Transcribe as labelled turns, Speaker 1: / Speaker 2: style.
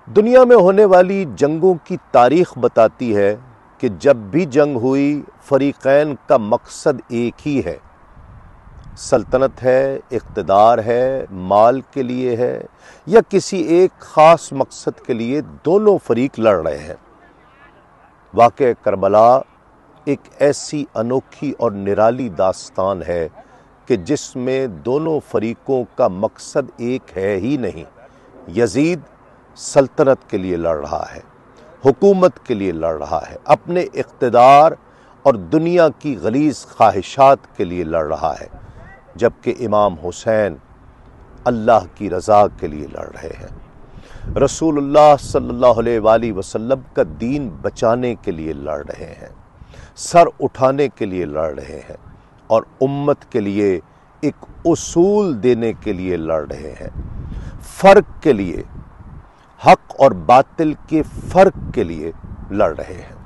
Speaker 1: دنیا میں ہونے والی جنگوں کی تاریخ بتاتی ہے کہ جب بھی جنگ ہوئی فریقین کا مقصد ایک ہی ہے، سلطنت ہے، اقتدار ہے، مال کے لیے ہے یا کسی ایک خاص مقصد کے لیے دونوں فریق لڑ رہے ہیں۔ واقعہ کربلا ایک ایسی انوکھی اور نرالی داستان ہے کہ جس میں دونوں فریقوں کا مقصد ایک ہے ہی نہیں۔ یزید سلطنت کے لیے لڑ رہا ہے، حکومت کے لیے لڑ رہا ہے، اپنے اقتدار اور دنیا کی غلیظ خواہشات کے لیے لڑ رہا ہے، جبکہ امام حسین اللہ کی رضا کے لیے لڑ رہے ہیں، رسول اللہ صلی اللہ علیہ وآلہ وسلم کا دین بچانے کے لیے لڑ رہے ہیں، سر اٹھانے کے لیے لڑ رہے ہیں اور امت کے لیے ایک اصول دینے کے لیے لڑ رہے ہیں، فرق کے لیے، حق اور باطل کے فرق کے لیے لڑ رہے ہیں۔